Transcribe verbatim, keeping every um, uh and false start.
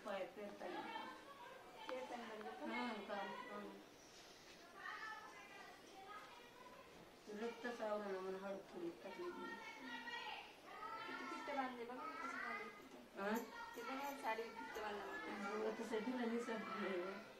पायात पेरताना पेरताना काम रक्तच आवरण म्हणून हळद टाकली फिट्ट बांधले बघा कसं बांधले ते बघा साडी फिट्ट बांधला तसं दिलं निसर्ग